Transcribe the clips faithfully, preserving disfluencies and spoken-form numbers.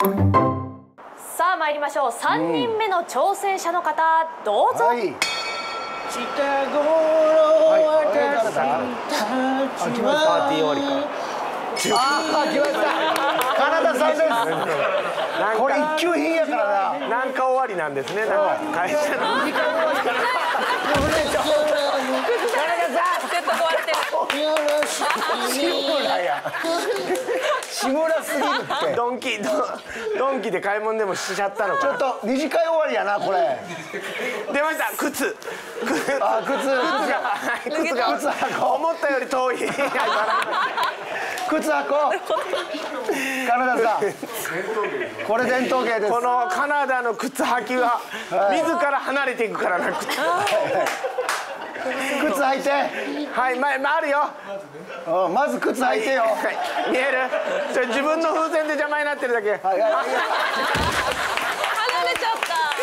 さあ参りましょう。さんにんめの挑戦者の方、どうぞ。はい、 近頃私たちはパーティー終わりか。ああ、来ました。カナダさんです。これ一級品やからな。なんか終わりなんですね。なんか会社の。にかい終わりから。カナダさん。セット壊れてる。志村や。志村すぎるって。ドンキドドンキで買い物でもしちゃったのか。ちょっと二次会終わりやなこれ。出ました。靴。あ、靴。靴が靴が思ったより遠い。靴箱。カナダさん。これ伝統芸です。このカナダの靴履きは自ら離れていくからな。靴履いて。はい、前あるよ。まず靴履いてよ。見える？それ自分の風船で邪魔になってるだけ。離れちゃった。離れちゃ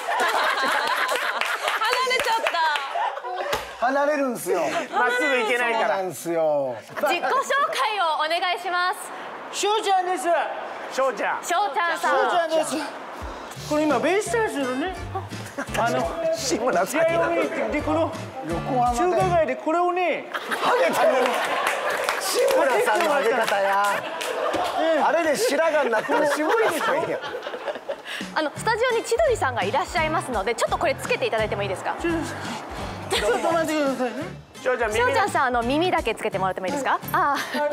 った。離れるんすよ。まっすぐ行けないから。なんすよ。 自己紹介をお願いします。 しょうちゃんです。しょうちゃん。 しょうちゃんさん。 しょうちゃんです。これ今ベイスターズのね。あの志村さん。試合を見に行ってこの中華街でこれをね。ハゲたね。志村さんのハゲ方や。あれで白髪になったら志村さんや。 あのスタジオに千鳥さんがいらっしゃいますので、ちょっとこれつけていただいてもいいですか。 ちょっと待ってくださいね。しょうちゃん、 しょうちゃんさん、あの耳だけつけてもらってもいいですか。ああ。しょう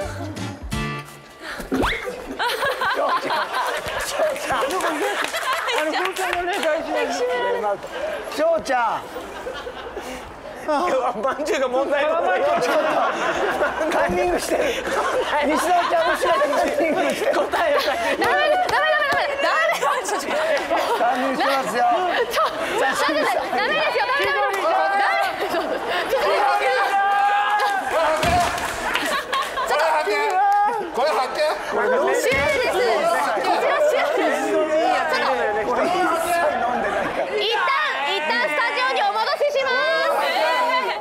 ちゃん。しょうちゃん。あのしょうちゃんのね大事な。 しょうちゃん。今日はまんじゅうが問題のことよ。ちょっとカンニングしてる。西田ちゃん後ろでカンニングしてる。答えを書いて。ダメダメダメダメダメ。カンニングしてますよ。ちょダメですよ。ダメですよ。ダメですよ。これ発見。これどうしてです。こちらシューです。一旦一旦スタジオにお戻しします。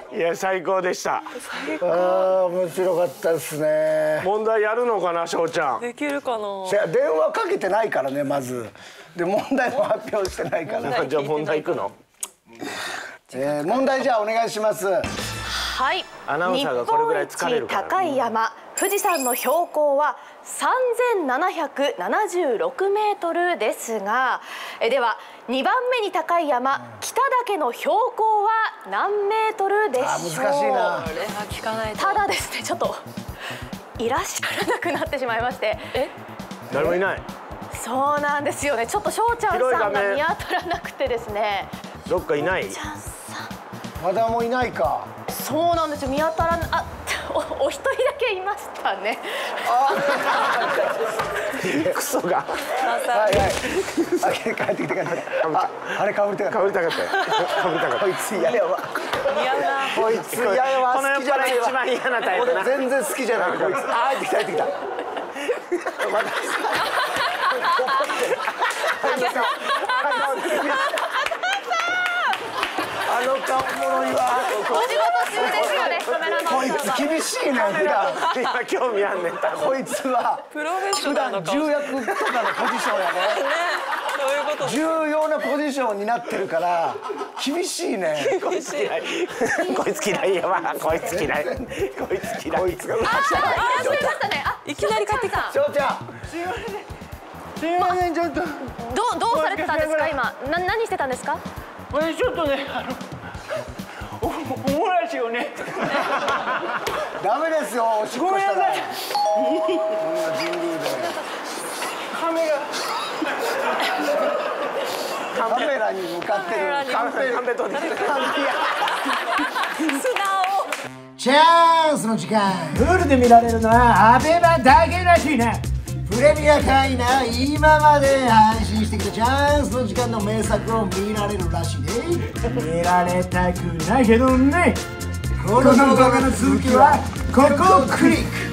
いや最高でした。ああ面白かったですね。問題やるのかなしょうちゃん。できるかな。電話かけてないからねまず。で問題も発表してないから。じゃあ問題いくの。えー、問題じゃあお願いします。はい。アナウンサーがこれぐらい疲れるから。日本一高い山富士山の標高はさんぜんななひゃくななじゅうろくメートルですが、えではにばんめに高い山北岳の標高は何メートルでしょう。難しいな。これは聞かないと。ただですねちょっといらっしゃらなくなってしまいまして。え？誰もいない。そうなんですよね。ちょっとしょうちゃんさんが見当たらなくてですね。どっかいない。まだもいないか。そうなんですよ。見当たらなあお, お一人だけいましたね。クソが。はいはい。あ帰ってきて帰ってきて。ああれかぶりたかった。かぶりたかった。かぶりたかった。こいつ嫌やわ。こいつ嫌やわ。この酔っ払い一番嫌なタイプ。俺全然好きじゃないこいつ。あ入ってきた入ってきた。あの顔おもろいわ。お仕事中ですよね、カメラマン。こいつ厳しいね普段。今興味あんねん。こいつは普段重役とかのポジションやね。重要なポジションになってるから厳しいね。こいつ嫌い。こいつ嫌いやわ。こいつ嫌い。こいつ嫌い。こいつが。あ、いらっしゃいましたね。あ、いきなり帰ってきた。しょうちゃん。すいません。すいませんちょっと。どうどうされてたんですか今。な何してたんですか。これちょっとねあのおもらしをね。ダメですよ。おしっこしたら。カメラ。カメラに向かってる。カメラカメ撮ってる。素直。チャンスの時間。フルで見られるのはアベマだけらしいな。プレミア会員なら今まで配信してきたチャンスの時間の名作を見られるらしいね。見られたくないけどね。この動画の続きはここをクリック。